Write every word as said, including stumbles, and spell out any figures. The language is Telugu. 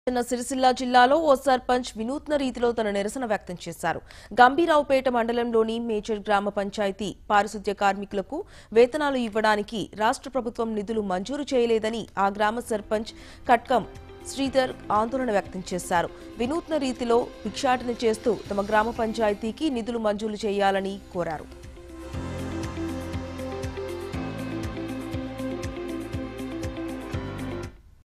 రాజన్న సిరిసిల్ల జిల్లాలో ఓ సర్పంచ్ వినూత్న రీతిలో తన నిరసన వ్యక్తం చేశారు. గంభీరావుపేట మండలంలోని మేజర్ గ్రామ పంచాయతీ పారిశుద్ధ్య కార్మికులకు వేతనాలు ఇవ్వడానికి రాష్ట్ర ప్రభుత్వం నిధులు మంజూరు చేయలేదని ఆ గ్రామ సర్పంచ్ కట్కం శ్రీధర్ ఆందోళన వ్యక్తం చేశారు. వినూత్న రీతిలో భిక్షాటన చేస్తూ తమ గ్రామ పంచాయతీకి నిధులు మంజూరు చేయాలని కోరారు.